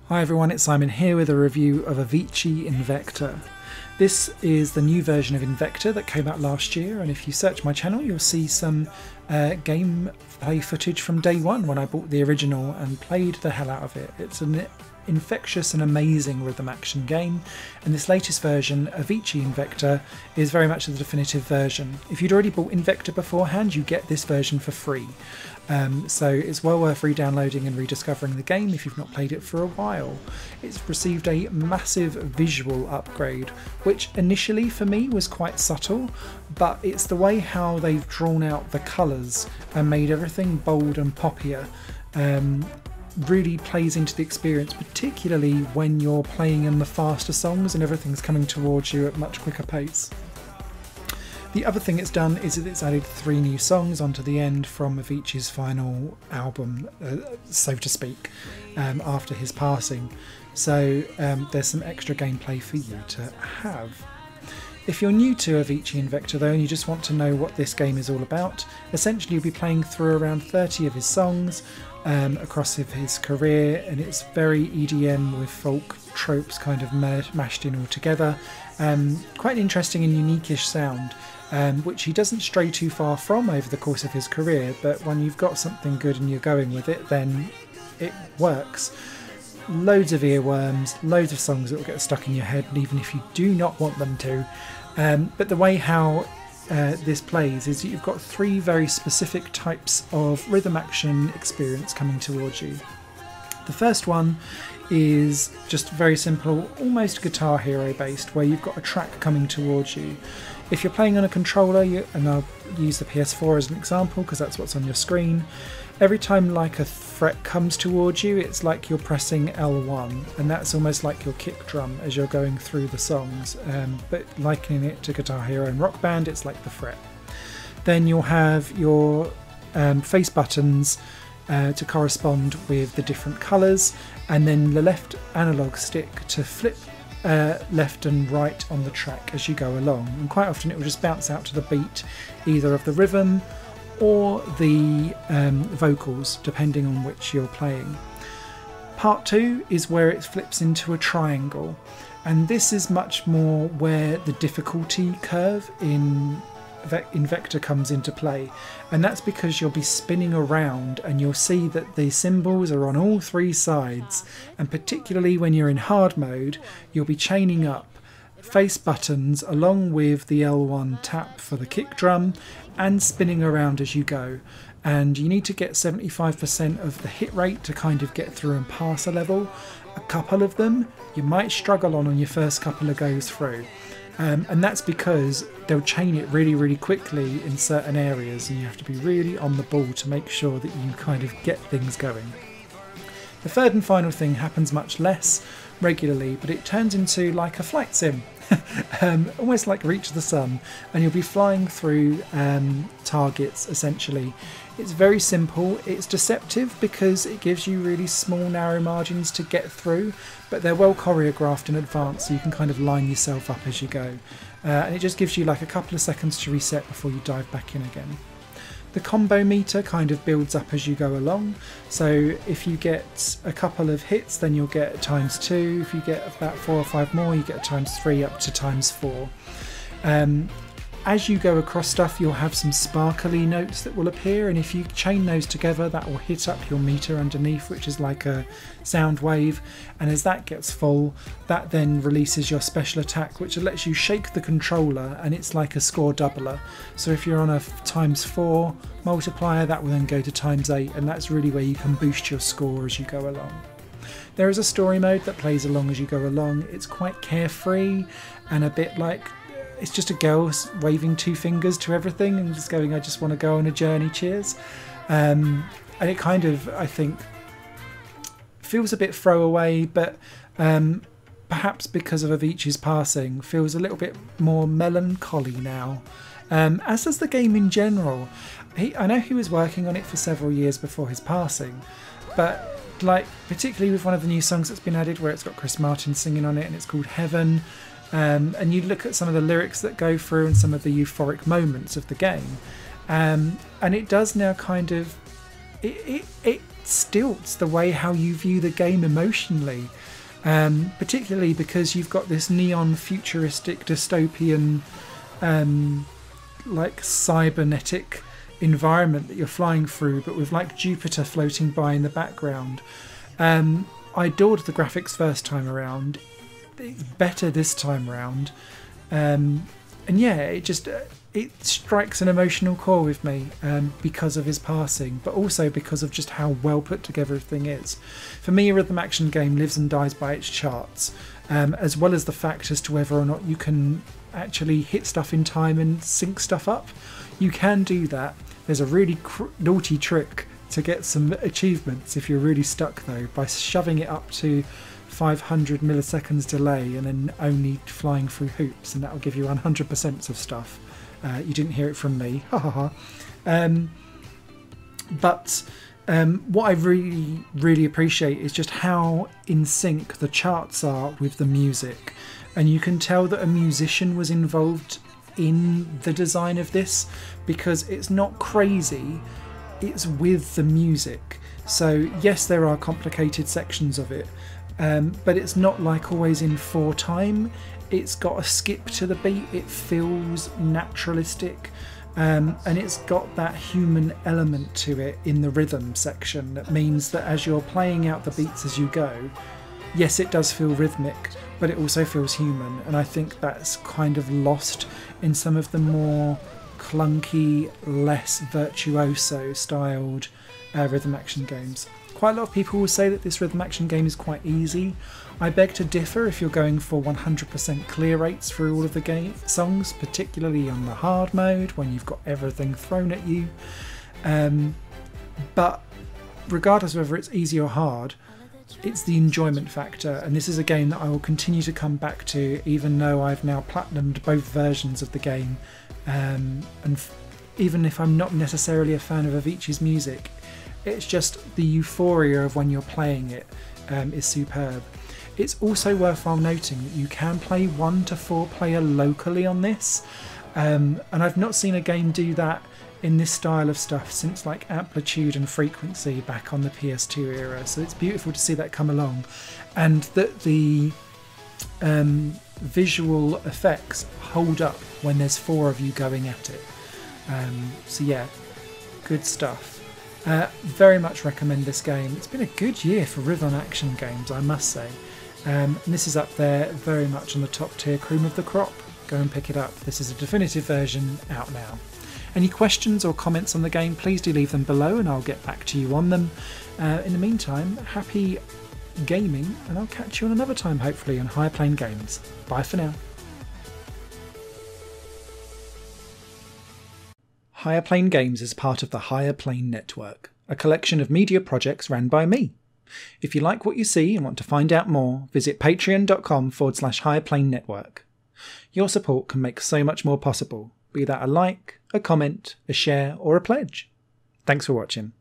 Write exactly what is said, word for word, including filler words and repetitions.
Hi everyone, it's Simon here with a review of Avicii Invector. This is the new version of Invector that came out last year, and if you search my channel you'll see some uh, gameplay footage from day one when I bought the original and played the hell out of it. It's an infectious and amazing rhythm action game, and this latest version, Avicii Invector, is very much the definitive version. If you'd already bought Invector beforehand, you get this version for free. Um, so it's well worth re-downloading and rediscovering the game if you've not played it for a while. It's received a massive visual upgrade, which initially for me was quite subtle, but it's the way how they've drawn out the colours and made everything bold and poppier. Um, really plays into the experience, particularly when you're playing in the faster songs and everything's coming towards you at much quicker pace. The other thing it's done is that it's added three new songs onto the end from Avicii's final album, uh, so to speak, um, after his passing. So um, there's some extra gameplay for you to have. If you're new to Avicii Invector though and you just want to know what this game is all about, essentially you'll be playing through around thirty of his songs um, across his career, and it's very E D M with folk tropes kind of mashed in all together. Um, quite an interesting and unique-ish sound, um, which he doesn't stray too far from over the course of his career, but when you've got something good and you're going with it, then it works. Loads of earworms, loads of songs that will get stuck in your head, and even if you do not want them to. Um, but the way how uh, this plays is that you've got three very specific types of rhythm action experience coming towards you. The first one is just very simple, almost Guitar Hero based, where you've got a track coming towards you. If you're playing on a controller, you, and I'll use the P S four as an example because that's what's on your screen, every time like a fret comes towards you, it's like you're pressing L one, and that's almost like your kick drum as you're going through the songs, um, but likening it to Guitar Hero and Rock Band, it's like the fret. Then you'll have your um, face buttons uh, to correspond with the different colours, and then the left analog stick to flip Uh, left and right on the track as you go along, and quite often it will just bounce out to the beat either of the rhythm or the um, vocals, depending on which you're playing. Part two is where it flips into a triangle, and this is much more where the difficulty curve in Invector comes into play, and that's because you'll be spinning around and you'll see that the cymbals are on all three sides, and particularly when you're in hard mode you'll be chaining up face buttons along with the L one tap for the kick drum and spinning around as you go, and you need to get seventy-five percent of the hit rate to kind of get through and pass a level. A couple of them you might struggle on on your first couple of goes through. Um, and that's because they'll chain it really really quickly in certain areas, and you have to be really on the ball to make sure that you kind of get things going. The third and final thing happens much less regularly, but it turns into like a flight sim, um, almost like Reach the Sun, and you'll be flying through um, targets essentially. It's very simple, it's deceptive because it gives you really small narrow margins to get through, but they're well choreographed in advance so you can kind of line yourself up as you go. Uh, and it just gives you like a couple of seconds to reset before you dive back in again. The combo meter kind of builds up as you go along, so if you get a couple of hits then you'll get times two, if you get about four or five more you get times three up to times four. Um, As you go across stuff you'll have some sparkly notes that will appear, and if you chain those together that will hit up your meter underneath, which is like a sound wave, and as that gets full that then releases your special attack, which lets you shake the controller, and it's like a score doubler. So if you're on a times four multiplier that will then go to times eight, and that's really where you can boost your score as you go along. There is a story mode that plays along as you go along. It's quite carefree and a bit like it's just a girl waving two fingers to everything and just going, I just want to go on a journey, cheers. Um, and it kind of, I think, feels a bit throwaway, but um, perhaps because of Avicii's passing, feels a little bit more melancholy now. Um, as does the game in general. He, I know he was working on it for several years before his passing, but like particularly with one of the new songs that's been added where it's got Chris Martin singing on it and it's called Heaven, Um, and you look at some of the lyrics that go through and some of the euphoric moments of the game, um, and it does now kind of it, it, it stilts the way how you view the game emotionally, um, particularly because you've got this neon futuristic dystopian um, like cybernetic environment that you're flying through, but with like Jupiter floating by in the background. Um, I adored the graphics first time around. It's better this time around. Um, and yeah, it just uh, it strikes an emotional chord with me um, because of his passing, but also because of just how well put together everything is. For me, a rhythm action game lives and dies by its charts, um, as well as the fact as to whether or not you can actually hit stuff in time and sync stuff up. You can do that. There's a really cr- naughty trick to get some achievements if you're really stuck though, by shoving it up to five hundred milliseconds delay and then only flying through hoops, and that will give you one hundred percent of stuff. Uh, you didn't hear it from me, ha ha ha. Um, but um, what I really, really appreciate is just how in sync the charts are with the music, and you can tell that a musician was involved in the design of this, because it's not crazy, it's with the music. So yes, there are complicated sections of it, um, but it's not like always in four time. It's got a skip to the beat, it feels naturalistic, um, and it's got that human element to it in the rhythm section. That means that as you're playing out the beats as you go, yes, it does feel rhythmic, but it also feels human, and I think that's kind of lost in some of the more clunky, less virtuoso styled uh, rhythm action games. Quite a lot of people will say that this rhythm action game is quite easy. I beg to differ if you're going for one hundred percent clear rates through all of the game songs, particularly on the hard mode when you've got everything thrown at you. Um, but regardless of whether it's easy or hard, it's the enjoyment factor, and this is a game that I will continue to come back to, even though I've now platinumed both versions of the game. Um, and f- even if I'm not necessarily a fan of Avicii's music, it's just the euphoria of when you're playing it um, is superb. It's also worthwhile noting that you can play one to four player locally on this, um, and I've not seen a game do that in this style of stuff since like Amplitude and Frequency back on the P S two era, so it's beautiful to see that come along, and that the um, visual effects hold up when there's four of you going at it. Um, so yeah, good stuff. Uh, very much recommend this game. It's been a good year for rhythm action games, I must say. Um, and this is up there very much on the top tier cream of the crop. Go and pick it up. This is a definitive version out now. Any questions or comments on the game, please do leave them below and I'll get back to you on them. Uh, in the meantime, happy gaming, and I'll catch you on another time, hopefully, on Higher Plane Games. Bye for now. Higher Plane Games is part of the Higher Plane Network, a collection of media projects ran by me. If you like what you see and want to find out more, visit patreon.com forward slash Higher Plane Network. Your support can make so much more possible, be that a like, a comment, a share, or a pledge. Thanks for watching.